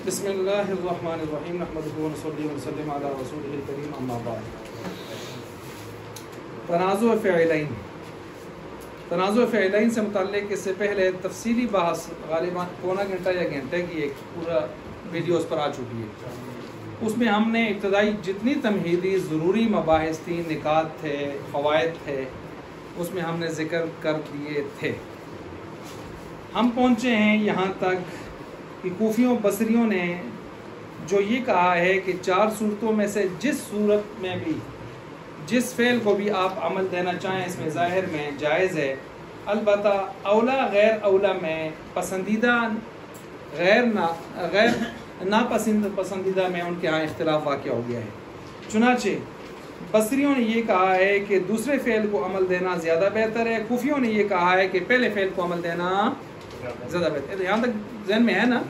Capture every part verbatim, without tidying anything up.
بسم اللہ الرحمن الرحیم نحمدہ و نصلی و نسلم علی رسولہ الکریم اما بعد. تنازع فعلین تنازع فعلین سے متعلق اس سے پہلے تفصیلی بحث غالباً پونا گھنٹہ یا گھنٹے کی ایک پورا ویڈیو اس پر آ چکی ہے. اس میں ہم نے ابتدائی جتنی تمہیدی ضروری مباحث تھیں، نکات تھے، فوائد تھے، اس میں ہم نے ذکر کر دیے تھے. ہم پہنچے ہیں یہاں تک کہ کوفیوں بصریوں نے جو یہ کہا ہے کہ چار صورتوں میں سے جس صورت میں بھی جس فعل کو بھی آپ عمل دینا چاہیں اس میں ظاہر میں جائز ہے، البتہ اولا غیر اولا میں پسندیدہ غیر نا غیر ناپسند پسندیدہ میں ان کے ہاں اختلاف واقع ہو گیا ہے. چنانچہ بصریوں نے یہ کہا ہے کہ دوسرے فعل کو عمل دینا زیادہ بہتر ہے، کوفیوں نے یہ کہا ہے کہ پہلے فعل کو عمل دینا زیادہ بہتر ہے. یہاں تک ذہن میں ہے نا؟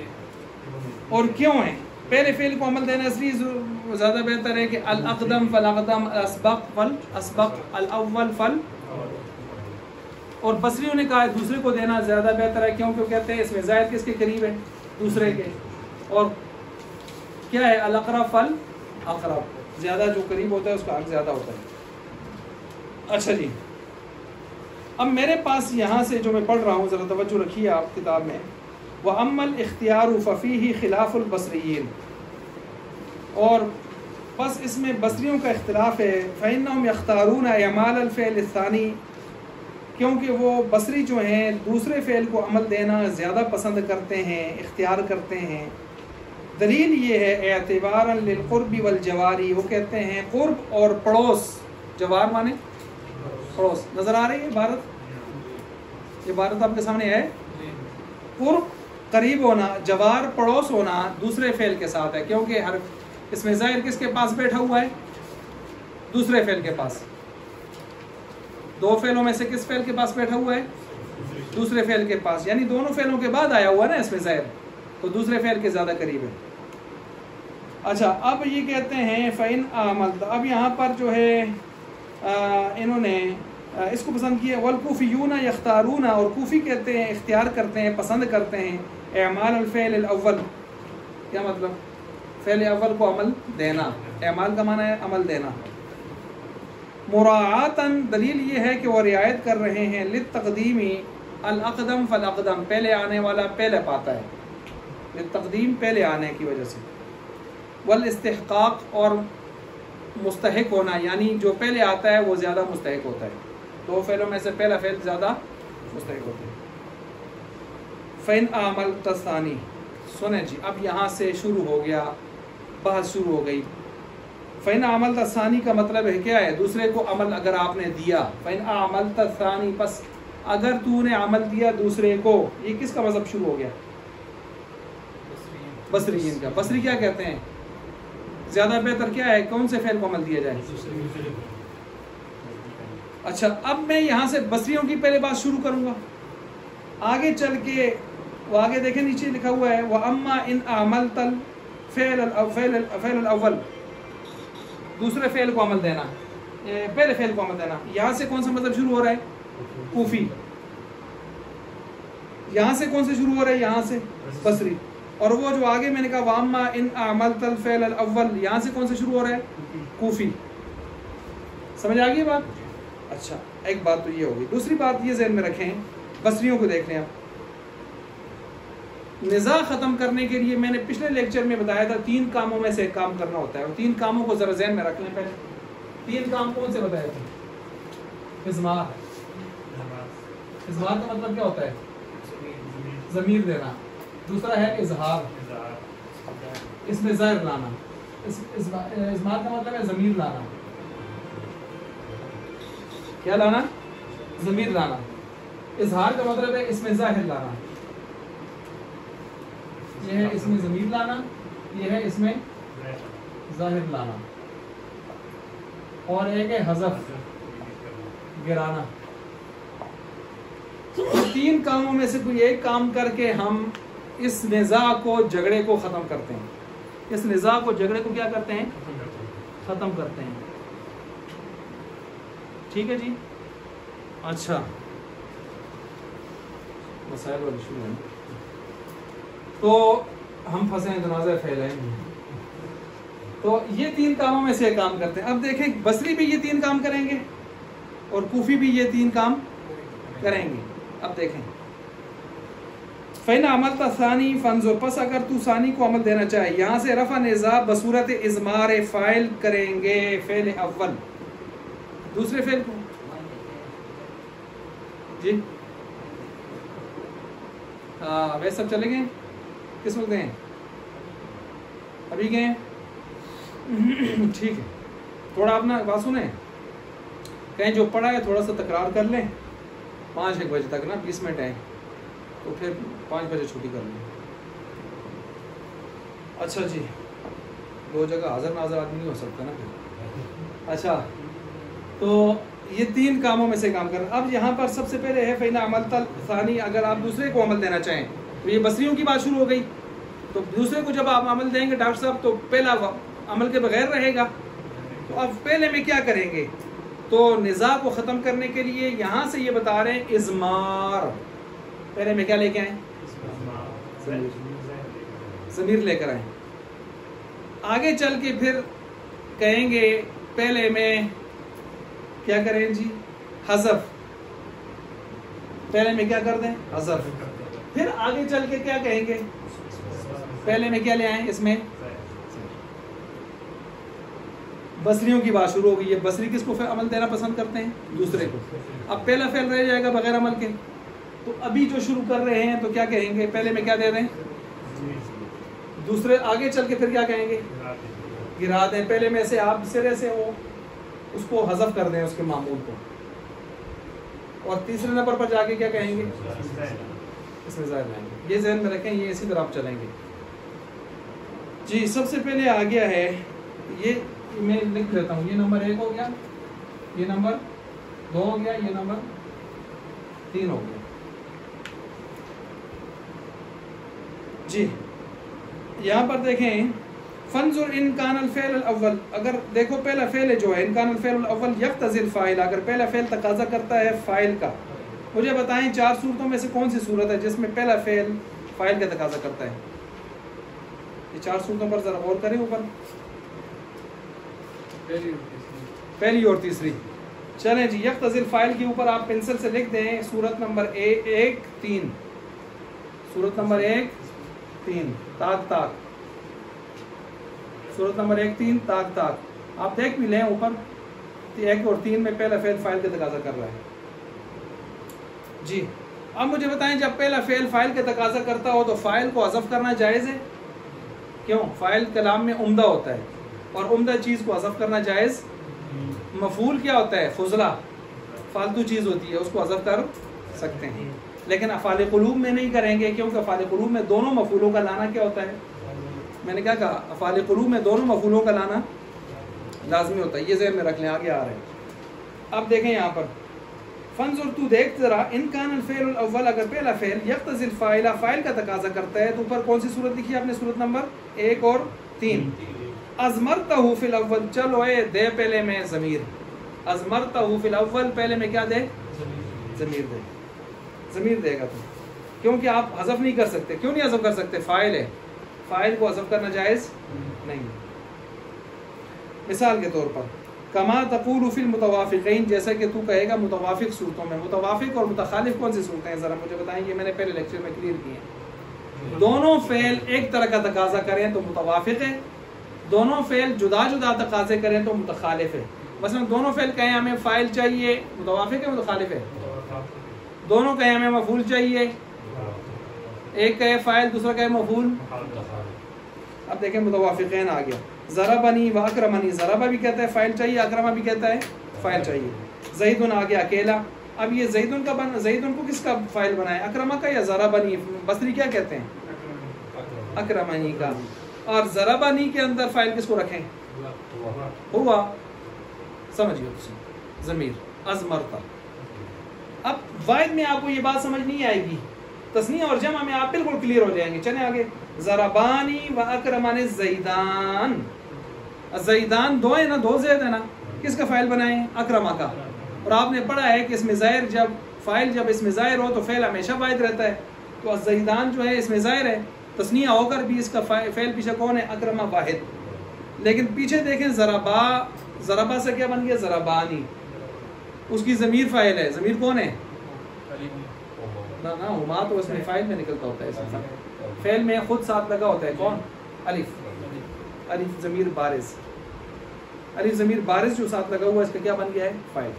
اور کیوں ہے پہلے فعل کو عمل دینا اس لیے زیادہ بہتر ہے کہ الاقدم فالاقدم، الاسبق فالاسبق، الاول فال. اور بصریوں نے کہا ہے دوسرے کو دینا زیادہ بہتر ہے، کیوں؟ کیوں کہتے ہیں اس میں زائد کس کے قریب ہے؟ دوسرے کے. اور کیا ہے؟ الاقرب فالاقرب، زیادہ جو قریب ہوتا ہے اس کا حق زیادہ ہوتا ہے. اچھا جی، اب میرے پاس یہاں سے جو میں پڑھ رہا ہوں ذرا توجہ رکھیے آپ کتاب میں. وَأَمَّا الْإِخْتِيَارُ فَفِيهِ خِلَافُ الْبَصْرِيِّينَ، اور بس اس میں بصریوں کا اختلاف ہے. فَإِنَّهُمْ يَخْتَارُونَ اعْمَالَ الْفِعْلِ الثَّانِي، کیونکہ وہ بصری جو ہیں دوسرے فعل کو عمل دینا زیادہ پسند کرتے ہیں، اختیار کرتے ہیں. دلیل یہ ہے اعتباراً للقرب والجواری، وہ کہتے ہیں قرب اور پڑوس. جوار مانے پڑوس. نظر آ رہی ہے عبارت؟ یہ عبارت آپ کے سامنے ہے. قرب قریب ہونا، جوار پڑوس ہونا دوسرے فعل کے ساتھ ہے، کیونکہ ہر اس میں ظاہر کس کے پاس بیٹھا ہوا ہے؟ دوسرے فعل کے پاس. دو فعلوں میں سے کس فعل کے پاس بیٹھا ہوا ہے؟ دوسرے فعل کے پاس. یعنی دونوں فعلوں کے بعد آیا ہوا ہے نا اس میں ظاہر، تو دوسرے فعل کے زیادہ قریب ہے. اچھا، اب یہ کہتے ہیں فَإِنْ عَمَلْتَ، اب یہاں پر جو ہے انہوں نے اس کو پسند کیا. وَالْكُوفِيُّونَ يَخْتَارُونَ، اور کوفی کہتے ہیں اختیار کرتے ہیں، پسند کرتے ہیں اعمال الفعل الاول. کیا مطلب؟ فعل اول کو عمل دینا. اعمال کا معنی ہے عمل دینا. مراعاتاً، دلیل یہ ہے کہ وہ رعایت کر رہے ہیں للتقدیمی الاقدم فالاقدم، پہلے آنے والا پہلے پاتا ہے، للتقدیم پہلے آنے کی وجہ سے. والاستحقاق، اور مستحق ہونا، یعنی جو پہلے آتا ہے وہ زیادہ مستحق ہوتا ہے. دو فعلوں میں سے پہلا فعل زیادہ مستحق ہوتا ہے. فَإِنْ عَمَلْتَ الثَّانِي، سنیں جی اب یہاں سے شروع ہو گیا، بحث شروع ہو گئی. فَإِنْ عَمَلْتَ الثَّانِي کا مطلب ہے کیا ہے؟ دوسرے کو عمل اگر آپ نے دیا. فَإِنْ عَمَلْتَ الثَّانِي، پس اگر تو نے عمل دیا دوسرے کو. یہ کس کا مذہب شروع ہو گیا؟ بصریین کا. بصری کیا کہتے ہیں؟ زیادہ بہتر کیا ہے؟ کون سے فعل کو عمل دیا جائے؟ اچھا، اب میں یہاں سے بصریوں کی پہلے بات شروع کروں گا. آگے چل کے وہ آگے دیکھیں نیچے لکھا ہوا ہے وَأَمَّا إِنْ عَمَلْتَ الْفِعْلَ الْأَوَّلَ، دوسرے فعل کو عمل دینا، پہلے فعل کو عمل دینا. یہاں سے کون سا مطلب شروع ہو رہا ہے؟ کوفی. یہاں سے کون سے شروع ہو رہا ہے؟ یہاں سے بصری. اور وہ جو آگے میں نے کہا وَأَمَّا إِنْ عَمَلْتَ الْفِعْلَ الْأَوَّلَ، یہاں سے کون سے شروع ہو رہا ہے؟ کوفی. سمجھ آ گئی بات؟ اچھا، ایک بات تو یہ ہوگی. دوسری بات یہ ذہن میں رکھیں، بصریوں کو دیکھ لیں. آپ نزاع ختم کرنے کے لیے میں نے پچھلے لیکچر میں بتایا تھا تین کاموں میں سے ایک کام کرنا ہوتا ہے، اور تین کاموں کو ذرا ذہن میں رکھ لیں. پہلے تین کام کون سے بتائے تھے؟ اضمار. اضمار کا مطلب کیا ہوتا ہے؟ ضمیر دینا. دوسرا ہے اظہار، اس میں ظاہر لانا. اضمار کا مطلب ہے ضمیر لانا. کیا لانا؟ ضمیر لانا. اظہار کا مطلب ہے اس میں ظاہر لانا. یہ ہے اس میں ضمیر لانا، یہ ہے اس میں ظاہر لانا. اور ایک ہے حذف، گرانا. تین کاموں میں سے کوئی ایک کام کر کے ہم اس نزاع کو، جھگڑے کو ختم کرتے ہیں. اس نزاع کو، جھگڑے کو کیا کرتے ہیں؟ ختم کرتے ہیں. ٹھیک ہے جی. اچھا، مسائل والی شروع ہے. تو ہم پھنسے ہیں تنازع فعل ہے. تو یہ تین کاموں میں سے کام کرتے ہیں. اب دیکھیں بصری بھی یہ تین کام کریں گے اور کوفی بھی یہ تین کام کریں گے. اب دیکھیں فَإِنْ عَمَلْتَ ثَانِي فَانْظُرْ، پس اگر تو ثانی کو عمل دینا چاہے، یہاں سے رفع نصاب بصورت اضمار فاعل کریں گے فعل اول. دوسرے فعل کو جی ہاں ویسے سب چلے گئے. کس وقت گئے؟ ابھی گئے. ٹھیک ہے، تھوڑا اپنا بات سنیں، کہیں جو پڑھا ہے تھوڑا سا تکرار کر لیں. پانچ ایک بجے تک نا بیس منٹ ہیں، تو پھر پانچ بجے چھٹی کر لیں. اچھا جی، دو جگہ حاضر ناظر آدمی نہیں ہو سکتا نا پھر. اچھا تو یہ تین کاموں میں سے کام کرنا. اب یہاں پر سب سے پہلے ہے فَإِنْ عَمَلْتَ الثَّانِي، اگر آپ دوسرے کو عمل دینا چاہیں تو یہ بصریوں کی بات شروع ہو گئی. تو دوسرے کو جب آپ عمل دیں گے ڈاکٹر صاحب تو پہلا عمل کے بغیر رہے گا. تو اب پہلے میں کیا کریں گے؟ تو نزاع کو ختم کرنے کے لیے یہاں سے یہ بتا رہے ہیں اضمار. پہلے میں کیا لے کے آئیں؟ ضمیر لے کر آئیں. آگے چل کے پھر کہیں گے پہلے میں کیا کریں جی؟ حذف. پہلے میں کیا کر دیں؟ حذف. پھر آگے چل کے کیا کہیں گے؟ پہلے میں کیا لے آئیں؟ اس میں بصریوں کی بات شروع ہو گئی ہے. بصری کس کو عمل دینا پسند کرتے ہیں؟ دوسرے کو. اب پہلا فعل رہ جائے گا بغیر عمل کے. تو ابھی جو شروع کر رہے ہیں تو کیا کہیں گے؟ پہلے میں کیا دے دیں؟ دوسرے. آگے چل کے پھر کیا کہیں گے؟ گرا دیں. پہلے میں سے آپ سرے سے وہ اس کو حذف کر دیں اس کے معمول کو. اور تیسرے نمبر پر جا کے کیا کہیں گے؟ اس میں ظاہر لائیں گے. یہ ذہن میں رکھیں، یہ اسی طرح آپ چلیں گے. جی سب سے پہلے آ گیا ہے، یہ میں لکھ لیتا ہوں. یہ نمبر ایک ہو گیا، یہ نمبر دو ہو گیا، یہ نمبر تین ہو گیا. جی یہاں پر دیکھیں فنظر ان کان الفعل الاول، اگر دیکھو پہلا فعل جو ہے ان کان الفعل الاول یقتضی الفاعل، اگر پہلا فعل تقاضا کرتا ہے فاعل کا. مجھے بتائیں چار صورتوں میں سے کون سی صورت ہے جس میں پہلا فعل فاعل کا تقاضا کرتا ہے؟ یہ چار صورتوں پر ذرا غور کریں. اوپر پہلی اور تیسری. چلیں جی یقتضی الفاعل کے اوپر آپ پنسل سے لکھ دیں صورت نمبر ایک تین. صورت نمبر ایک تین تاک تاک. صورت نمبر ایک تین تاک تاک. آپ دیکھ بھی لیں اوپر ایک اور تین میں پہلا فعل فاعل کا تقاضا کر رہا ہے. جی اب مجھے بتائیں جب پہلا فعل فاعل کا تقاضا کرتا ہو تو فاعل کو حذف کرنا جائز ہے؟ کیوں؟ فاعل کلام میں عمدہ ہوتا ہے اور عمدہ چیز کو حذف کرنا جائز. مفعول کیا ہوتا ہے؟ فضلہ، فالتو چیز ہوتی ہے، اس کو حذف کر سکتے ہیں. لیکن افعال قلوب میں نہیں کریں گے کیونکہ افعال قلوب میں دونوں مفعولوں کا لانا کیا ہوتا ہے؟ میں نے کیا کہا؟ افعال قلوب میں دونوں مفعولوں کا لانا لازمی ہوتا ہے. یہ ذہن میں رکھ لیں، آگے آ رہے ہیں. اب دیکھیں یہاں پر فنظر تو دیکھ ذرا ان کان الفعل الاول، اگر پہلا فعل یقتضی الفاعل فاعل کا تقاضا کرتا ہے تو اوپر کون سی صورت لکھی ہے آپ نے؟ صورت نمبر ایک اور تین. ازمرتہ فی الاول، چلو اے دے پہلے میں ضمیر. ازمرتہ فی الاول پہلے میں کیا دے؟ ضمیر دے. ضمیر دے گا تو کیونکہ آپ حذف نہیں کر سکتے. کیوں نہیں حذف کر سکتے؟ فاعل ہے، فاعل کو حذف کرنا جائز نہیں. مثال کے طور پر کما تقول فی المتوافقین، جیسا کہ تو کہے گا متوافق صورتوں میں. متوافق اور متخالف کون سی صورتیں ہیں ذرا مجھے بتائیں. یہ میں نے پہلے لیکچر میں کلیئر کی ہیں. دونوں فعل ایک طرح کا تقاضا کریں تو متوافق ہے، دونوں فعل جدا جدا تقاضے کریں تو متخالف ہے. مثلا دونوں فعل کہیں ہمیں فاعل چاہیے، متوافق ہے متخالف ہے؟ دونوں کہیں ہمیں مفعول چاہیے، ایک کہے فاعل دوسرا کہے مفعول. اب دیکھیں متوافقین آ گیا. ضربنی و اکرمنی، ضربہ بھی کہتا ہے فاعل چاہیے، اکرمہ بھی کہتا ہے فاعل چاہیے. زیدن آ گیا اکیلا. اب یہ زیدن کا بن زیدن کو کس کا فاعل بنائے؟ اکرمہ کا یا ضربنی؟ بصری کیا کہتے ہیں؟ اکرمنی کا. اور ضربنی کے اندر فاعل کس کو رکھیں؟ ہوا. سمجھیے ضمیر ازمرتا. اب واحد میں آپ کو یہ بات سمجھ نہیں آئے گی، تثنیہ اور جمع میں آپ بالکل کلیئر ہو جائیں گے. چلیں آگے. ضربانی و اکرمان زیدان. زیدان دو ہے نا، دو زید ہے نا، کس کا فاعل بنائیں؟ اکرمہ کا. اور آپ نے پڑھا ہے کہ اس میں ظاہر جب فاعل جب اس میں ظاہر ہو تو فعل ہمیشہ واحد رہتا ہے. تو زیدان جو ہے اس میں ظاہر ہے، تسنیہ ہو کر بھی اس کا فعل پیچھے کون ہے؟ اکرما واحد. لیکن پیچھے دیکھیں ضربا، ضربا سے کیا بن گیا؟ ضربانی. اس کی ضمیر فاعل ہے. ضمیر کون ہے؟ نہ نہ ہما تو اس میں فاعل میں نکلتا ہوتا ہے. فعل میں خود ساتھ لگا ہوتا ہے کون؟ الف. الف ضمیر بارز. الف ضمیر بارز جو ساتھ لگا ہوا ہے اس کا کیا بن گیا ہے؟ فاعل.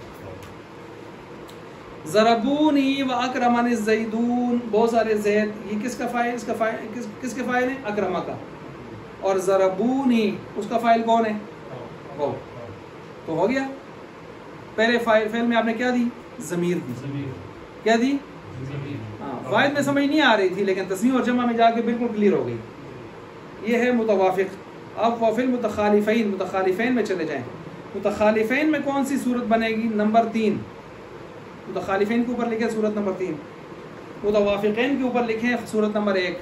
ضربونی و اکرمن الزیدون، بہت سارے زید، یہ کس کا فاعل؟ اس کا فاعل کس کس کے فاعل ہے؟ اکرمہ کا. اور ضربونی اس کا فاعل کون ہے؟ وہ. تو ہو گیا. پہلے فاعل فعل میں آپ نے کیا دی؟ ضمیر دی. کیا دی؟ ہاں. واحد میں سمجھ نہیں آ رہی تھی لیکن تسنیہ اور جمع میں جا کے بالکل کلیئر ہو گئی. یہ ہے متوافق. اب وفی المتخالفین، متخالفین میں چلے جائیں. متخالفین میں کون سی صورت بنے گی؟ نمبر تین. متخالفین کے اوپر لکھیں صورت نمبر تین. متوافقین کے اوپر لکھیں صورت نمبر ایک.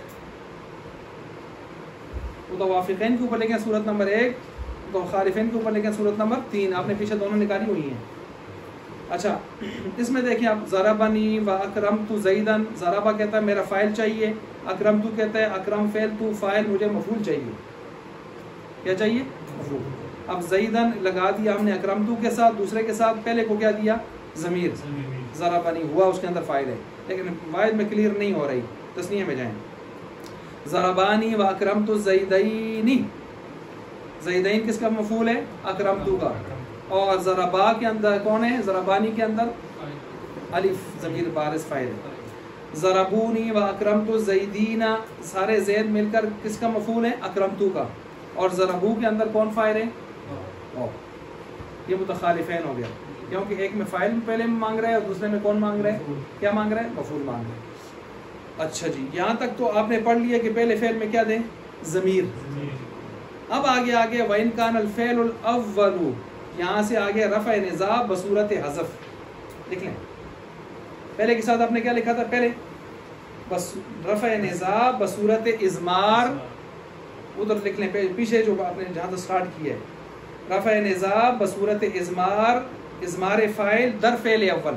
متوافقین کے اوپر لکھیں صورت نمبر ایک. متخالفین کے اوپر لکھیں صورت نمبر تین. آپ نے پیچھے دونوں نکالی ہوئی ہیں. اچھا اس میں دیکھیں آپ، ضربنی و اکرمت زیدن، ضربہ کہتا ہے میرا فاعل چاہیے، اکرمت کہتا ہے اکرم فعل، تو فاعل مجھے مفعول چاہیے. کیا چاہیے؟ مفعول. اب زیدن لگا دیا ہم نے اکرمت کے ساتھ، دوسرے کے ساتھ، پہلے کو کیا دیا؟ ضمیر. ضربنی ہوا اس کے اندر فاعل ہے لیکن واحد میں کلیئر نہیں ہو رہی. تسنیہ میں جائیں. ضربانی و اکرمت الزیدین. زیدین کس کا مفعول ہے؟ اکرمت کا. اور ضربا کے اندر کون ہے؟ ضربانی کے اندر الف ضمیر بارز فاعل ہے. ضربونی و اکرمت الزیدین، سارے زید مل کر کس کا مفعول ہے؟ اکرمت کا. اور ضربو کے اندر کون فاعل ہے؟ او. یہ متخالفین ہو گیا کیونکہ ایک میں فاعل پہلے میں مانگ رہا ہے اور دوسرے میں کون مانگ رہا ہے؟ کیا مانگ رہا ہے؟ مفعول مانگ رہا ہے. اچھا جی یہاں تک تو آپ نے پڑھ لیا کہ پہلے فعل میں کیا دیں؟ ضمیر. اب آگے آگے وَإِنْ كَانَ الْفِعْلُ الْأَوَّلُ، یہاں سے آگے رفع نصاب بصورت حذف لکھ لیں. پہلے کے ساتھ آپ نے کیا لکھا تھا؟ پہلے بس رفع نصاب بصورت اضمار، ادھر لکھ لیں پیچھے جو آپ نے جہاں سے سٹارٹ کیا ہے. رفع نصاب بصورت اضمار، اضمار فاعل در فعل اول.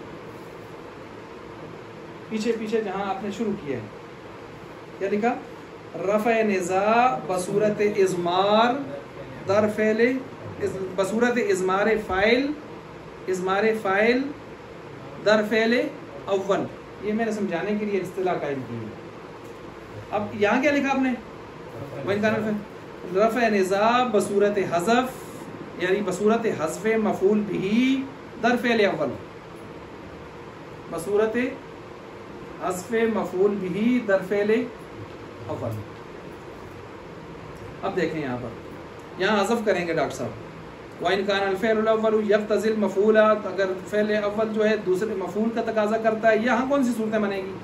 پیچھے پیچھے جہاں آپ نے شروع کیا ہے کیا لکھا؟ رفع نصاب بصورت اضمار در فعل، بصورت اضمار فاعل، اضمار فاعل در فعل اول. یہ میں نے سمجھانے کے لیے اصطلاح قائم کی ہے. اب یہاں کیا لکھا آپ نے؟ رفع نصاب بصورت حذف، یعنی بصورت حذف مفعول بھی در فعل اول. بصورت حذف مفعول بھی در فعل اول. اب دیکھیں یہاں پر، یہاں حذف کریں گے ڈاکٹر صاحب. وَإِنْ كَانَ الْفِعْلُ الْأَوَّلُ يَقْتَضِي الْمَفْعُولَ، اگر فعل اول جو ہے دوسرے مفعول کا تقاضا کرتا ہے، یہاں کون سی صورتیں بنے گی؟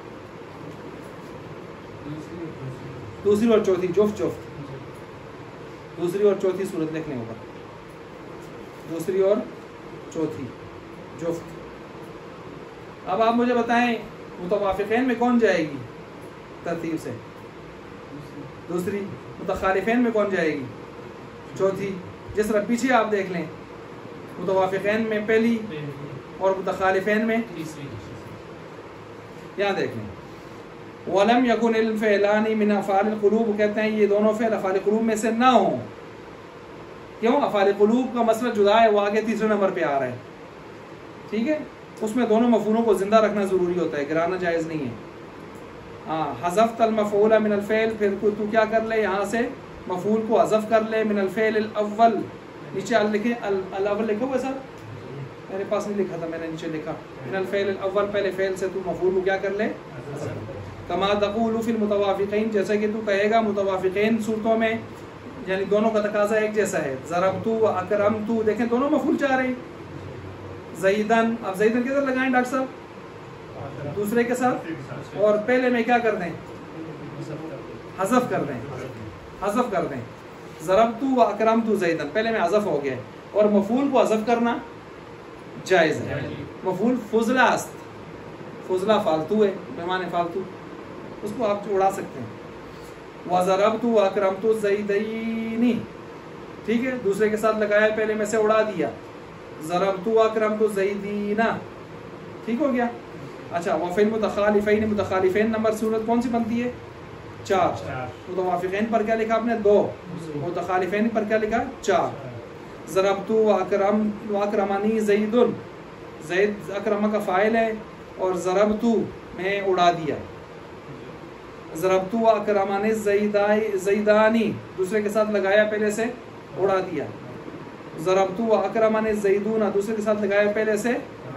دوسری اور چوتھی، جفت جفت. دوسری اور چوتھی صورت لکھنے اوپر، دوسری اور چوتھی جفت. اب آپ مجھے بتائیں متوافقین میں کون جائے گی ترتیب سے؟ دوسری. متخالفین میں کون جائے گی؟ چوتھی. جس طرح پیچھے آپ دیکھ لیں، متوافقین میں پہلی اور متخالفین میں تیسری. یہاں دیکھ لیں وَلَمْ يَكُنِ الْفِعْلَانِ مِنْ أَفْعَالِ الْقُلُوبِ، کہتے ہیں یہ دونوں فعل افعال قلوب میں سے نہ ہوں. کیوں؟ افعال قلوب کا مسئلہ جدا ہے، وہ آگے تیسرے نمبر پہ آ رہا ہے. ٹھیک ہے، اس میں دونوں مفعولوں کو زندہ رکھنا ضروری ہوتا ہے، گرانا جائز نہیں ہے. ہاں حذفت المفعول من الفعل، پھر تو کیا کر لے یہاں سے مفعول کو حذف کر لے. من الفعل الاول، نیچے ال لکھیں، الاول لکھو گے سر؟ میرے پاس نہیں لکھا تھا، میں نے نیچے لکھا من الفعل الاول، پہلے فعل سے تو مفعول کو کیا کر لے؟ کما تقول فی المتوافقین، جیسے کہ تو کہے گا متوافقین صورتوں میں، یعنی دونوں کا تقاضا ایک جیسا ہے. ضربتو و اکرمتو، دیکھیں دونوں مفعول چاہ رہے ہیں. زیدن، اب زیدن کدھر لگائیں ڈاکٹر صاحب؟ دوسرے کے ساتھ. اور پہلے میں کیا کر دیں؟ حذف کر دیں، حذف کر دیں. ضربتو و اکرمتو زیدن، پہلے میں حذف ہو گیا ہے. اور مفعول کو حذف کرنا جائز ہے. مفعول فضلہ است، فضلہ فالتو ہے، مہمان فالتو، اس کو آپ اڑا سکتے ہیں. وَضَرَبْتُ وَأَكْرَمْتُ الزَّيْدَيْنِ، ٹھیک ہے، دوسرے کے ساتھ لگایا، پہلے میں سے اڑا دیا. ضربت واکرمت الزیدین، ٹھیک ہو گیا. اچھا وفی المتخالفین، متخالفین نمبر صورت کون سی بنتی ہے؟ چار. متوافقین پر کیا لکھا آپ نے؟ دو. متخالفین پر کیا لکھا؟ چار. ضربت و اکرم و اکرمانی زید، زید اکرمہ کا فاعل ہے اور ضربت میں اڑا دیا. ضربت و اکرمانی زیدانی دوسرے کے ساتھ لگایا پہلے سے اڑا دیا. ضربت و اکرمانی زیدون دوسرے کے ساتھ لگایا پہلے سے.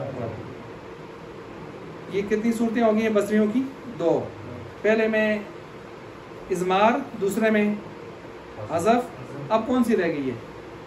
یہ کتنی صورتیں ہو گئی ہیں بصریوں کی؟ دو. پہلے میں اضمار، دوسرے میں حذف. اب کون سی رہ گئی ہے؟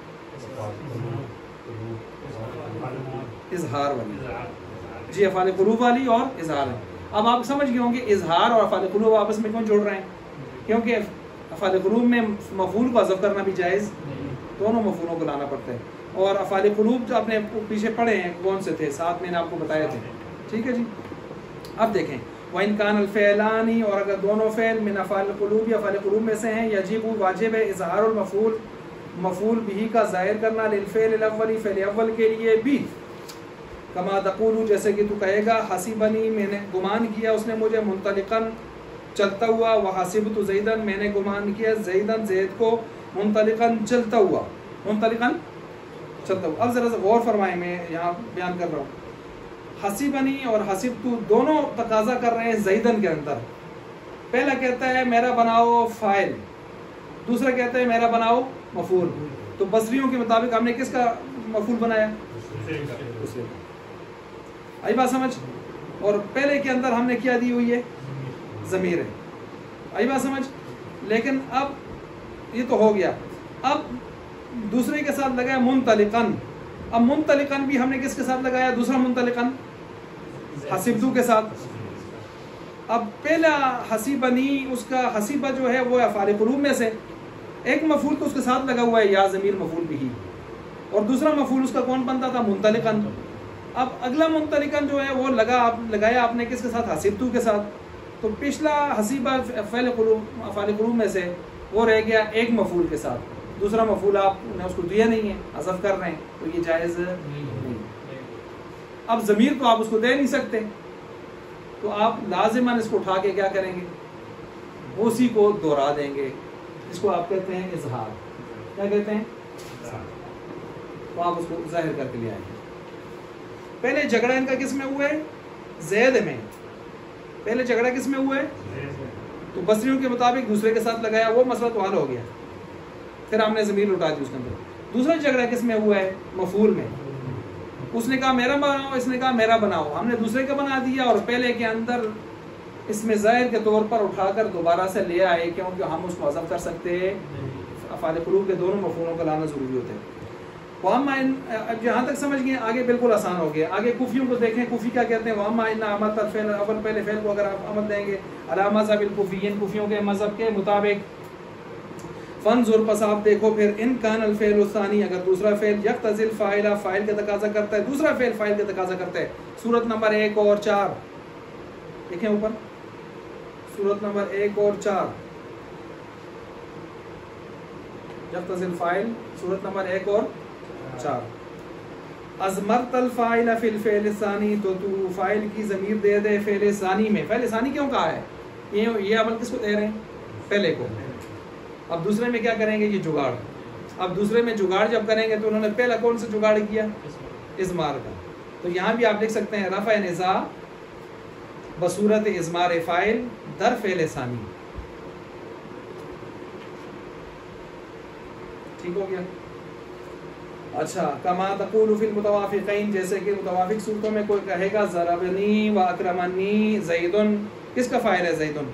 اظہار والی. جی افعال قلوب والی اور اظہار. اب آپ سمجھ گئے ہوں گے اظہار اور افعال قلوب آپس میں کیوں جوڑ رہے ہیں؟ کیونکہ افعال قلوب میں مفعول کو حذف کرنا بھی جائز، دونوں مفعولوں کو لانا پڑتا ہے. اور افعال قلوب جو آپ نے پیچھے پڑھے ہیں کون سے تھے؟ ساتھ میں نے آپ کو بتایا تھے. ٹھیک ہے جی. اب دیکھیں وَإِنْ كَانَ الْفِعْلَانِ اور اگر دونوں فعل من افعال قلوب یا افعال قلوب میں سے ہیں، یجب واجب ہے اظہار المفعول، مفعول بھی کا ظاہر کرنا، للفعل الاولی فعل اول کے لیے بھی. کما تقول جیسے کہ تو کہے گا حسیبنی میں نے گمان کیا اس نے مجھے، منطلقاً چلتا ہوا، وحسبت زیدن میں نے گمان کیا زیدن زید کو، منطلقاً چلتا ہوا، منطلقاً چلتا ہوا. اب ذرا سا غور فرمائیں، میں یہاں بیان کر رہا ہوں. حسیبنی اور حسبت دونوں تقاضا کر رہے ہیں زیدن کے اندر. پہلا کہتا ہے میرا بناؤ فاعل، دوسرا کہتا ہے میرا بناؤ مفعول. تو بصریوں کے مطابق ہم نے کس کا مفعول بنایا؟ دوسرے کا. آئی بات سمجھ؟ اور پہلے کے اندر ہم نے کیا دی ہوئی ہے؟ ضمیر ہے. آئی بات سمجھ؟ لیکن اب یہ تو ہو گیا. اب دوسرے کے ساتھ لگایا منطلقاً. اب منطلقاً بھی ہم نے کس کے ساتھ لگایا؟ دوسرا منطلقاً حسبتو کے ساتھ. اب پہلا حسیبنی اس کا حسیبہ جو ہے وہ افعال قلوب میں سے ایک مفعول تو اس کے ساتھ لگا ہوا ہے یا ضمیر مفعول بھی، اور دوسرا مفعول اس کا کون بنتا تھا؟ منطلقاً. اب اگلا منطلقاً جو ہے وہ لگا لگایا آپ نے کس کے ساتھ؟ حسبتو کے ساتھ. تو پچھلا حسیبہ افعال قلوب افعال قلوب میں سے وہ رہ گیا ایک مفعول کے ساتھ. دوسرا مفعول آپ نے اس کو دیا نہیں ہے، حذف کر رہے ہیں، تو یہ جائز نہیں. اب ضمیر تو آپ اس کو دے نہیں سکتے، تو آپ لازماً اس کو اٹھا کے کیا کریں گے؟ اسی کو دوہرا دیں گے. اس کو آپ کہتے ہیں اظہار. کیا کہتے ہیں؟ تو آپ اس کو ظاہر کر کے لے آئیں گے. پہلے جھگڑا ان کا کس میں ہوا ہے؟ زید میں. پہلے جھگڑا کس میں ہوا ہے؟ تو بصریوں کے مطابق دوسرے کے ساتھ لگایا، وہ مسئلہ تو حل ہو گیا. پھر ہم نے ضمیر لٹا دی اس کے اندر. دوسرا جھگڑا کس میں ہوا ہے؟ مفعول میں. اس نے کہا میرا بناؤ، اس نے کہا میرا بناؤ. ہم نے دوسرے کا بنا دیا اور پہلے کے اندر اس میں ظاہر کے طور پر اٹھا کر دوبارہ سے لے آئے، کیونکہ ہم اس کو حذف کر سکتے ہیں. افعال قلوب کے دونوں مفعولوں کا لانا ضروری ہوتا ہے. وَأَمَّا إِنْ اب جہاں تک سمجھ گئے آگے بالکل آسان ہو گیا. آگے کوفیوں کو دیکھیں، کوفی کیا کہتے ہیں؟ وَأَمَّا إِنَّ عَمَلْتَ الْفِعْلَ اول پہلے فعل کو اگر آپ عمل دیں گے عَلَى مَذْهَبِ الْكُوفِيِّينَ کوفیوں کے مذہب کے مطابق، فانظر پس آپ دیکھو پھر ان کان الفعل الثانی اگر دوسرا فعل یقتضی الفاعل فاعل کا تقاضا کرتا ہے، دوسرا فعل فاعل کا تقاضا کرتا ہے. صورت نمبر ایک اور چار دیکھیں اوپر، صورت نمبر ایک اور چار یقتضی الفاعل، صورت نمبر ایک اور چار. ازمرت الفاعل فی الفعل الثانی تو تو فاعل کی ضمیر دے دے فعل ثانی میں. فعل ثانی کیوں کہا ہے؟ یہ یہ عمل کس کو دے رہے ہیں؟ پہلے کو. اب دوسرے میں کیا کریں گے؟ یہ جگاڑ. اب دوسرے میں جگاڑ جب کریں گے تو انہوں نے پہلا کون سے جگاڑ کیا؟ اضمار کا. تو یہاں بھی آپ لکھ سکتے ہیں رفع نزاع بصورت اضمار فاعل در فعل ثانی. ٹھیک ہو گیا؟ اچھا. کما تقول فی المتوافقین جیسے کہ متوافق صورتوں میں کوئی کہے گا ضربنی و اکرمنی زیدن. کس کا فاعل ہے زیدن؟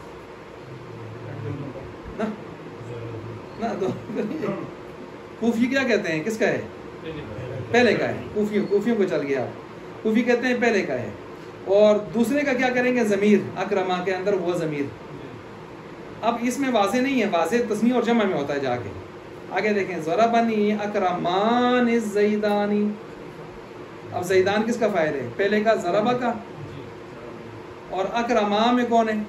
کوفی کیا کہتے ہیں؟ کس کا ہے؟ پہلے کا ہے. کوفی کوفیوں کو چل گیا. کوفی کہتے ہیں پہلے کا ہے. اور دوسرے کا کیا کریں گے؟ ضمیر. اکرما کے اندر وہ ضمیر. اب اس میں واضح نہیں ہے، واضح تسنیہ اور جمع میں ہوتا ہے. جا کے آگے دیکھیں ضربنی اکرمان الزیدانی. اب زیدان کس کا فاعل ہے؟ پہلے کا ضربہ کا. اور اکرما میں کون ہے؟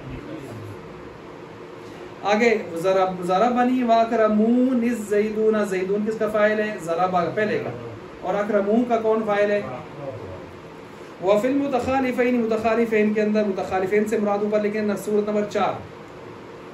آگے ضربنی واکرمون الزیدون. زیدون کس کا فاعل ہے؟ ضربہ پہلے کا. اور اکرمون کا کون فاعل ہے؟ وفی المتخالفین متخالفین کے اندر متخالفین سے مراد اوپر لیکن صورت نمبر چار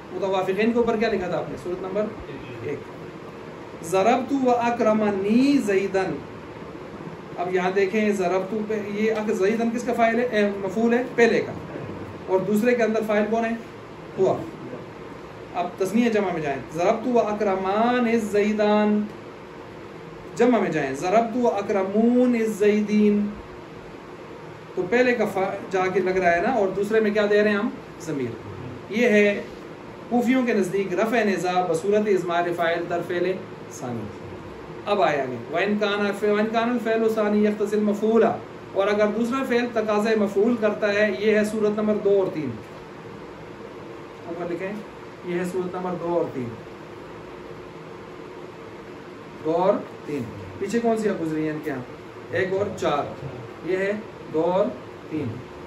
متوافقین کے اوپر کیا لکھا تھا آپ نے؟ صورت نمبر ایک. ضربت و اکرمنی زیدن. اب یہاں دیکھیں ضربت پہ یہ زیدن کس کا فاعل ہے؟ مفعول ہے پہلے کا, اور دوسرے کے اندر فاعل کون ہے؟ ہوا. اب تثنیہ جمع میں جائیں, ضربت و اکرمان الزیدان, جمع میں جائیں ضربت و اکرمون الزیدین. تو پہلے کا فا جا کے لگ رہا ہے نا, اور دوسرے میں کیا دے رہے ہیں ہم؟ ضمیر. یہ ہے کوفیوں کے نزدیک رفع نزاع بصورت اضمار فاعل در فعل ثانی. اب آیا گے وَإِنْ كَانَ وَإِنْ كَانَ الْفِعْلُ الثَّانِي يَقْتَضِي الْمَفْعُولَ, اور اگر دوسرا فعل تقاضۂ مفعول کرتا ہے. یہ ہے صورت نمبر دو اور تین, اوپر لکھیں, یہ ہے صورت نمبر دو اور تین. دو اور تین پیچھے کون سی گزری ہیں ان کے یہاں؟ ایک اور چار, یہ ہے دو اور تین.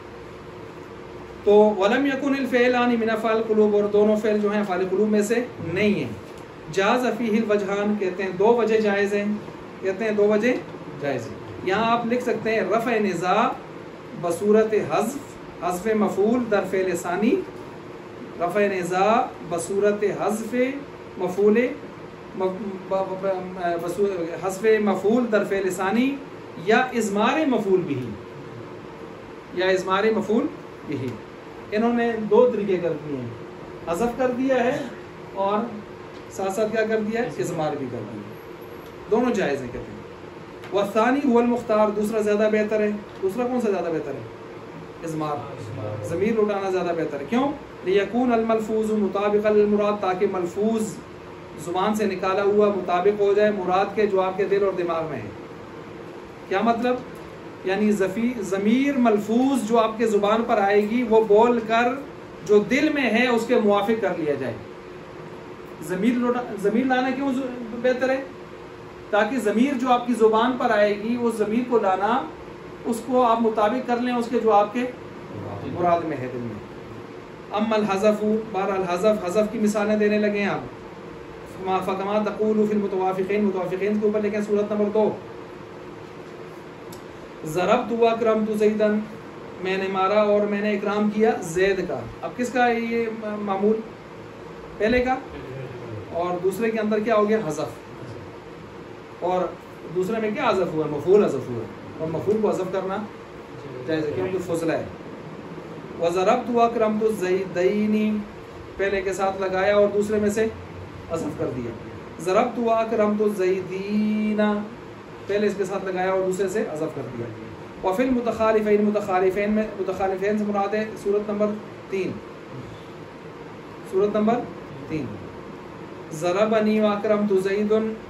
تو وَلَمْ يَكُنِ الْفِعْلَانِ مِنْ أَفْعَالِ الْقُلُوبِ, اور دونوں فعل جو ہیں افعال قلوب میں سے نہیں ہیں. جاز فیہ الوجہان, کہتے ہیں دو وجہ جائز ہیں, کہتے ہیں دو وجہ جائز ہیں. یہاں آپ لکھ سکتے ہیں رفع نزاع بصورت حذف, حذف مفعول در فعل ثانی, رفع نزاع بصورت حذف مفعول حذف مفعول در فعل ثانی, یا اضمار مفعول بھی, یا اضمار مفعول بھی. انہوں نے دو طریقے کر دیے ہیں, حذف کر دیا ہے اور ساتھ ساتھ کیا کر دیا ہے؟ اضمار بھی کر دیا. دونوں جائز ہیں کہتے ہیں. والثانی هو المختار, دوسرا زیادہ بہتر ہے. دوسرا کون سا زیادہ بہتر ہے؟ اضمار, ضمیر لٹانا زیادہ بہتر ہے. کیوں؟ لیکون الملفوظ مطابقا للمراد, تاکہ ملفوظ زبان سے نکالا ہوا مطابق ہو جائے مراد کے جو آپ کے دل اور دماغ میں ہے. کیا مطلب؟ یعنی ضمیر ملفوظ جو آپ کے زبان پر آئے گی وہ بول کر جو دل میں ہے اس کے موافق کر لیا جائے. ضمیر ضمیر لانا کیوں بہتر ہے؟ تاکہ ضمیر جو آپ کی زبان پر آئے گی اس ضمیر کو لانا, اس کو آپ مطابق کر لیں اس کے جو آپ کے مراد میں ہے دل میں. اما الحذف, بہرحال حذف, حذف کی مثالیں دینے لگے ہیں آپ. فکما تقول فی المتوافقین, متوافقین کے اوپر لکھیں صورت نمبر دو. ضربت و اکرمت زیدن, میں نے مارا اور میں نے اکرام کیا زید کا. اب کس کا یہ معمول؟ پہلے کا, اور دوسرے کے اندر کیا ہو گیا؟ حذف. اور دوسرے میں کیا حذف ہوا؟ مفعول حذف ہوا, اور مفعول کو حذف کرنا جائز ہے کیونکہ فضلہ ہے. وضربت و اکرمت الزیدین, پہلے کے ساتھ لگایا اور دوسرے میں سے حذف کر دیا. ضربت و اکرمت الزیدین, پہلے اس کے ساتھ لگایا اور دوسرے سے حذف کر دیا. وفی المتخالفین, متخالفین میں متخالفین سے مراد ہے صورت نمبر تین, صورت نمبر تین. ضربنی و اکرمت زید,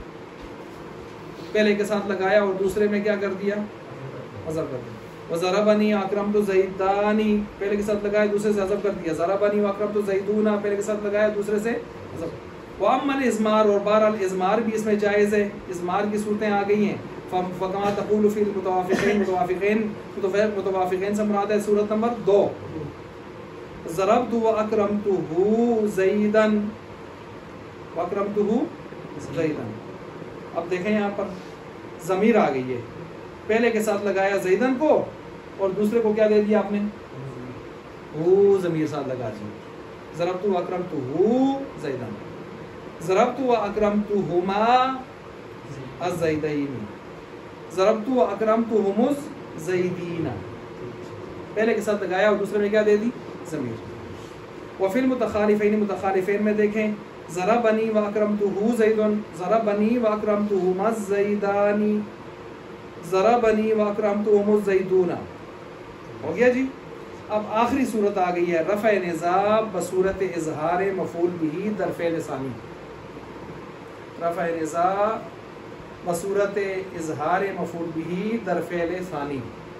پہلے کے ساتھ لگایا اور دوسرے میں کیا کر دیا؟ حذف کر دیا. وضربنی و اکرمت زیدانی, پہلے کے ساتھ لگایا دوسرے سے حذف کر دیا. ضربنی و اکرمت زیدون, پہلے کے ساتھ لگایا دوسرے سے حذف. وَأَمَّا الْإِضْمَارُ, اور بہرحال اضمار بھی اس میں جائز ہے. اضمار کی صورتیں آ گئی ہیں. فَكَمَا تَقُولُ فِي الْمُتَوَافِقِينَ, متوافقین متوافقین سے مراد ہے صورت نمبر دو. ضربت وَأَكْرَمْتُهُ زَيْدًا, وَأَكْرَمْتُهُ زَيْدًا. اب دیکھیں یہاں پر ضمیر آ گئی ہے, پہلے کے ساتھ لگایا زیدن کو اور دوسرے کو کیا دے دیا آپ نے؟ ہو ضمیر ساتھ لگا دیا. ضربت وَأَكْرَمْتُهُ زَيْدًا. ضربت وَأَكْرَمْتُهُمَا الزَّيْدَيْنِ, ضربت وَأَكْرَمْتُهُمُ الزَّيْدِينَ, پہلے کے ساتھ لگایا اور دوسرے میں کیا دے دی؟ ضمیر. وفی المتخالفین, متخالفین میں دیکھیں ضربنی وَأَكْرَمْتُهُ زَيْدٌ, ضربنی وَأَكْرَمْتُهُمَا الزَّيْدَانِ, ضربنی وَأَكْرَمْتُهُمُ الزَّيْدُونَ. ہو گیا جی. اب آخری صورت آ گئی ہے رفع نزاع بصورت اظہار مفعول به در فعل ثانی. رفع نزاع بصورت اظہار مفعول به در فعل ثانی.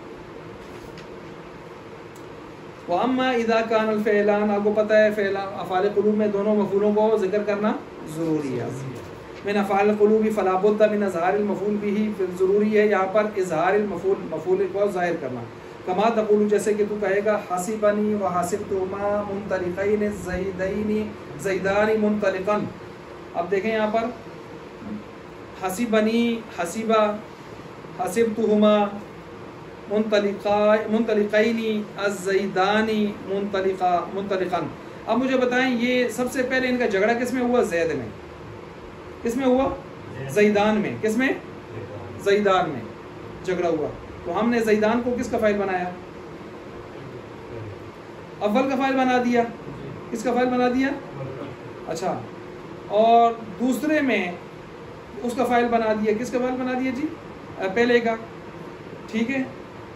واما اذا كان الفعلان, آپ کو پتہ ہے فعل افعال قلوب میں دونوں مفعولوں کو ذکر کرنا ضروری ہے. من افعال القلوب فلا بد من اظہار المفعول به, ضروری ہے یہاں پر اظہار المفعول, مفعول کو ظاہر کرنا. کما تقول, جیسے کہ تو کہے گا حسبنی وحسبتما منطلقین زیدین زیدان منطلقا. اب دیکھیں یہاں پر حسبنی, حسبا, حسبتہما منطلقین الزیدان منطلقا منطلقا. اب مجھے بتائیں یہ سب سے پہلے ان کا جھگڑا کس میں ہوا؟ زید میں. کس میں ہوا؟ زیدان میں. کس میں؟ زیدان میں جھگڑا ہوا. تو ہم نے زیدان کو کس کا فاعل بنایا؟ اول کا فاعل بنا دیا. کس کا فاعل بنا دیا؟ اچھا. اور دوسرے میں اس کا فاعل بنا دیا. کس کا فاعل بنا دیا جی؟ پہلے کا. ٹھیک ہے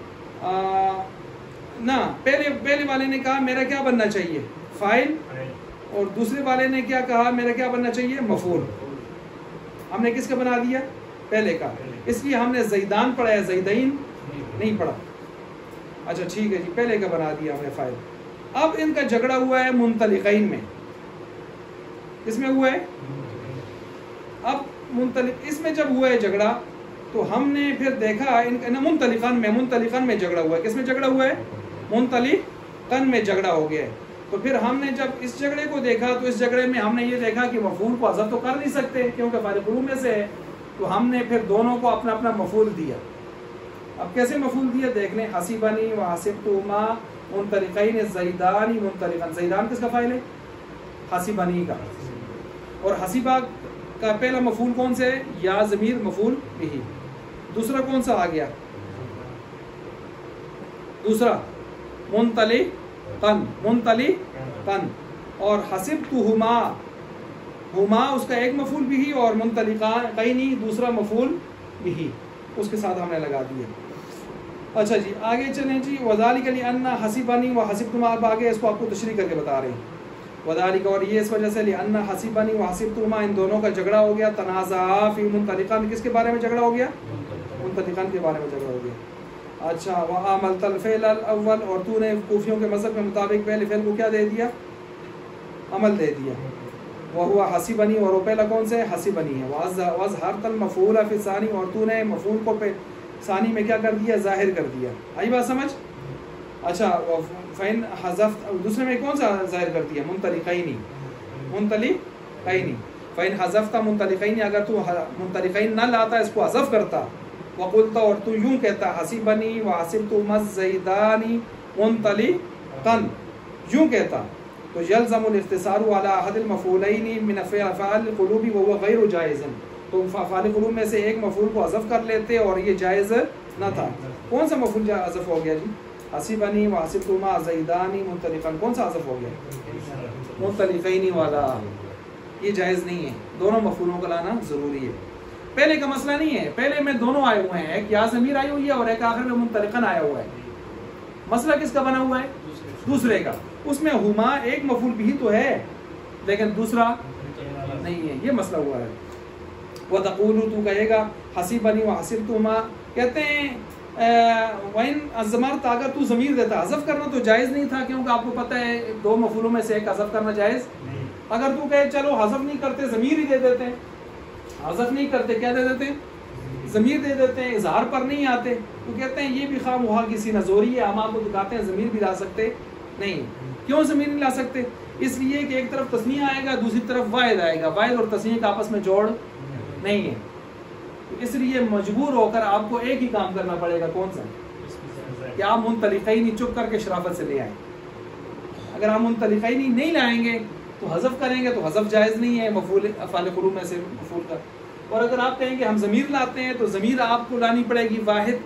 نا. پہلے پہلے والے نے کہا میرا کیا بننا چاہیے؟ فاعل. اور دوسرے والے نے کیا کہا؟ میرا کیا بننا چاہیے؟ مفعول. ہم نے کس کا بنا دیا؟ پہلے کا. اس لیے ہم نے زیدان پڑھا ہے، زیدین نہیں پڑھا. اچھا ٹھیک ہے جی، پہلے کا بنا دیا ہم نے فاعل. اب ان کا جھگڑا ہوا ہے منطلقین میں. کس میں ہوا ہے؟ اب منطلق اس میں جب ہوا ہے جھگڑا تو ہم نے پھر دیکھا ان کا منطلقان میں منطلقان میں جھگڑا ہوا ہے. کس میں جھگڑا ہوا ہے؟ منطلقان میں جھگڑا ہو گیا ہے. تو پھر ہم نے جب اس جھگڑے کو دیکھا تو اس جھگڑے میں ہم نے یہ دیکھا کہ مفعول کو حذف تو کر نہیں سکتے کیونکہ فاعل قلوب میں سے ہے. تو ہم نے پھر دونوں کو اپنا اپنا مفعول دیا. اب کیسے مفعول دیا دیکھ لیں. حسیبنی و حسبتما منطلقین زیدانی منطلقان. زیدان کس کا فاعل ہے؟ حسیبنی کا. اور حسیبہ کا پہلا مفعول کون سے ہے؟ یا ضمیر مفعول بھی. دوسرا کون سا آ گیا؟ دوسرا منطلقن منطلقن. اور حسبتہما ہما اس کا ایک مفعول بھی اور منطلقین دوسرا مفعول بھی اس کے ساتھ ہم نے لگا دیا. اچھا جی آگے چلیں جی. وذالک لأن حسبنی و حسبتما. اب آگے اس کو آپ کو تشریح کر کے بتا رہے ہیں. وذالک اور یہ اس وجہ سے لأن حسبنی و حسبتما ان دونوں کا جھگڑا ہو گیا. تنازعا فی منطلقان. کس کے بارے میں جھگڑا ہو گیا؟ منطلقان کے بارے میں جھگڑا ہو گیا. اچھا وعملت الفعل الاول. اور تو نے کوفیوں کے مذہب کے مطابق پہلے فعل کو کیا دے دیا؟ عمل دے دیا. وہو حسبنی. اور وہ پہلا کون سے ہے؟ حسبنی ہے. واظہرت المفعول فی الثانی. اور تو نے مفعول کو ثانی میں کیا کر دیا؟ ظاہر کر دیا. آئی بات سمجھ؟ اچھا فین حذفت. دوسرے میں کون سا ظاہر کر دیا؟ منطلقین منطلقین. فین حذفت منطلقین. اگر تو منطلقین نہ لاتا اس کو حذف کرتا. وقلت اور تو یوں کہتا حسبنی و حسبتما الزیدانی منطلقن یوں کہتا تو یلزم الاختصار على احد المفعولین من افعال القلوب وهو غیر جائز. تو افعال قلوب میں سے ایک مفعول کو حذف کر لیتے اور یہ جائز نہ تھا. کون سا مفعول حذف ہو گیا جی؟ حسبنی و حسبتما الزیدانی منطلقن. کون سا حذف ہو گیا؟ منطلقین والا. یہ جائز نہیں ہے. دونوں مفعولوں کو لانا ضروری ہے. پہلے کا مسئلہ نہیں ہے. پہلے میں دونوں آئے ہوئے ہیں. ایک یا ضمیر آئی ہوئی ہے اور ایک آخر میں منطلقن آیا ہوا ہے. مسئلہ کس کا بنا ہوا ہے؟ دوسرے کا. اس میں ہما ایک مفعول بھی تو ہے لیکن دوسرا نہیں ہے. یہ مسئلہ ہوا ہے. وتقول تو کہے گا حسبنی و حسبتما. کہتے ہیں وَإِنْ أَزْمَرْتَ. اگر تو ضمیر دیتا حذف کرنا تو جائز نہیں تھا کیونکہ آپ کو پتہ ہے دو مفعولوں میں سے ایک حذف کرنا جائز. اگر تو کہے چلو حذف نہیں کرتے ضمیر ہی دے دیتے ہیں. حذف نہیں کرتے کیا دے دیتے ہیں؟ ضمیر دے دیتے ہیں. اظہار پر نہیں آتے تو کہتے ہیں یہ بھی خواہ مخواہ کسی نزوری ہے. ہم آپ کو دکھاتے ہیں ضمیر بھی لا سکتے نہیں. کیوں ضمیر نہیں لا سکتے؟ اس لیے کہ ایک طرف تثنیہ آئے گا دوسری طرف واحد آئے گا. واحد اور تثنیہ کا آپس میں جوڑ نہیں ہے. اس لیے مجبور ہو کر آپ کو ایک ہی کام کرنا پڑے گا. کون سا؟ کہ آپ منطلقین چپ کر کے شرافت سے لے آئیں. اگر آپ منطلقین نہیں لائیں گے تو حذف کریں گے تو حذف جائز نہیں ہے مفعول افعال قلوب میں سے مفعول کا. اور اگر آپ کہیں کہ ہم ضمیر لاتے ہیں تو ضمیر آپ کو لانی پڑے گی واحد.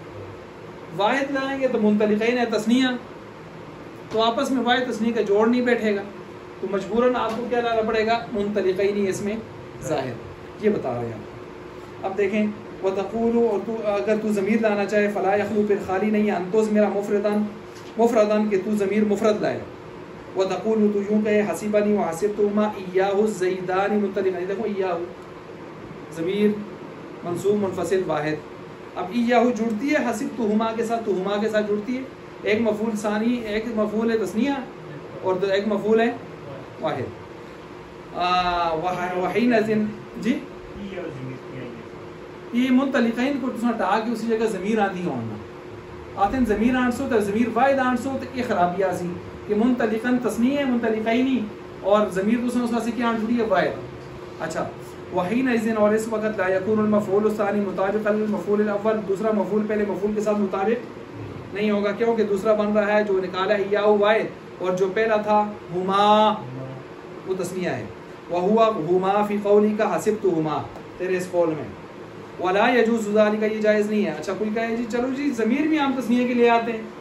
واحد لائیں گے تو منطلقین ہے تثنیہ تو آپس میں واحد تثنیہ کا جوڑ نہیں بیٹھے گا. تو مجبوراً آپ کو کیا لانا پڑے گا؟ منطلقین اس میں ظاہر. یہ بتا رہے ہیں. اب دیکھیں وتقول. اور تو اگر تو ضمیر لانا چاہے فلا یخلو پھر خالی نہیں ہے انتوز میرا مفردن مفردن کہ تو ضمیر مفرد لائے. وتقول تو یوں کہے حسبنی و حسبتما ایاہ الزیدانی منطلقین. دیکھو ایاہ ضمیر منصوب منفصل واحد. اب ایاہ جڑتی ہے حسبتہما کے ساتھ. تہما کے ساتھ جڑتی ہے. ایک مفعول ثانی ایک مفعول ہے تثنیہ اور ایک مفعول ہے واحد. وحینذ جی یہ منطلقین کو تساں ٹا کے اسی جگہ ضمیر آندی ہونا آتن ضمیر آنسو تو ضمیر واحد آنسو تو یہ خرابی آسی کہ منطلقن تثنیہ ہے منطلقینی اور ضمیر دوسرا اس واسطے کیا آنسو ہے واحد. اچھا وحینذ. اور اس وقت لا یکون المفعول الثانی مطابقا للمفعول الاول. دوسرا مفعول پہلے مفعول کے ساتھ مطابق نہیں ہوگا کیونکہ دوسرا بن رہا ہے جو نکالا ایاہ واحد اور جو پہلا تھا ہما وہ تسنیہ ہے، وہوا ہما فی قولی کا حسبتہما تیرے اس قول میں، ولا یجوز ذالک یہ جائز نہیں ہے۔ اچھا کوئی کہے جی چلو جی ضمیر بھی ہم تسنیہ کے لیے آتے ہیں،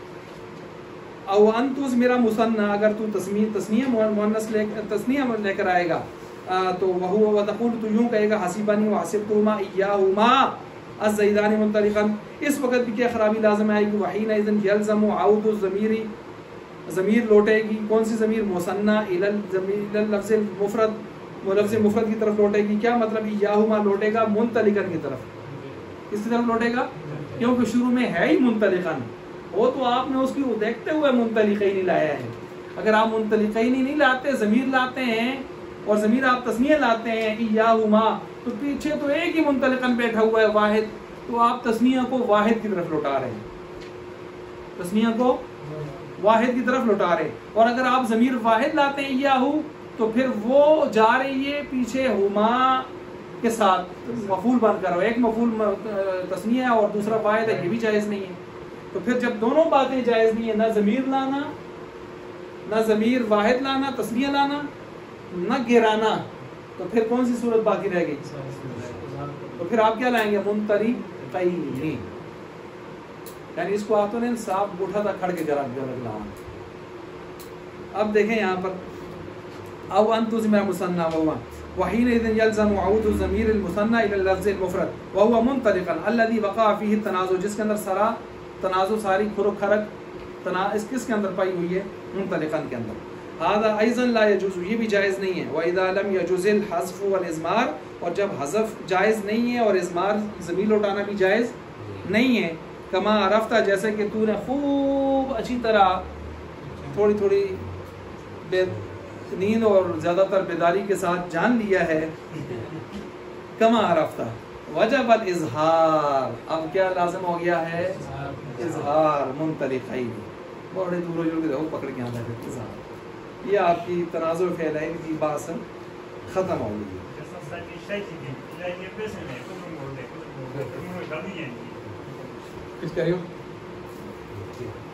او انتوز میرا مثنى اگر تو تسنیہ تسنیہ مؤنث لے تسنیہ لے کر آئے گا تو وہو وتقول تو یوں کہے گا حسبنی وحسبتہما ایاہما الزیدان منطلقا، اس وقت بھی کیا خرابی لازم آئے گی، وحینئذ یلزم عود الضمیر ضمیر لوٹے گی، کون سی ضمیر؟ مثنى الی اللفظ المفرد، وہ لفظ مفرد کی طرف لوٹے گی، کیا مطلب ایاہما لوٹے گا منطلقا کی طرف، کس کی طرف لوٹے گا؟ کیونکہ شروع میں ہے ہی منطلقا، وہ تو آپ نے اس کی دیکھتے ہوئے منطلقین لایا ہے، اگر آپ منطلقین نہیں لاتے ضمیر لاتے ہیں اور ضمیر آپ تسنیہ لاتے ہیں ایاہما تو پیچھے تو ایک ہی منطلقاً بیٹھا ہوا ہے واحد، تو آپ تسنیہ کو واحد کی طرف لوٹا رہے ہیں، تسنیہ کو واحد کی طرف لوٹا رہے ہیں، اور اگر آپ ضمیر واحد لاتے ہیں ایاہو تو پھر وہ جا رہی ہے پیچھے ہما کے ساتھ مفعول بن کر، ایک مفعول تسنیہ ہے اور دوسرا واحد ہے، یہ بھی جائز نہیں ہے۔ تو پھر جب دونوں باتیں جائز نہیں ہیں، نہ ضمیر لانا نہ ضمیر واحد لانا تسنیہ لانا نہ گرانا، تو پھر کون سی صورت باقی رہ گئی؟ تو پھر آپ کیا لائیں گے؟ منطلقین، یعنی اس کو آپ تو نے صاف اٹھا تھا کھڑ کے گرا گرا۔ اب دیکھیں یہاں پر او انتظم مثنى وهو وحينئذ يلزم عود الضمير المثنى الى اللفظ المفرد وهو منطلقا الذي وقع فيه التنازع، جس کے اندر سرا تنازع ساری کھرک کھرک اس کس کے اندر پائی ہوئی ہے؟ منطلقا کے اندر۔ هذا ايضا لا يجوز، یہ بھی جائز نہیں ہے۔ واذا لم يجوز الحذف والازمار، اور جب حذف جائز نہیں ہے اور ازمار ضمیر لوٹانا بھی جائز نہیں ہے، کما عرفت جیسے کہ تو نے خوب اچھی طرح تھوڑی تھوڑی بے نیند اور زیادہ تر بیداری کے ساتھ جان لیا ہے، کما عرفت وجب الاظہار، اب کیا لازم ہو گیا ہے؟ اظہار منطلقین، بڑے دور جو کے دیکھو پکڑ کے آتا ہے اظہار، یہ آپ کی تنازع فعلین کی بات ختم ہو گئی۔ کس کہہ رہی ہو؟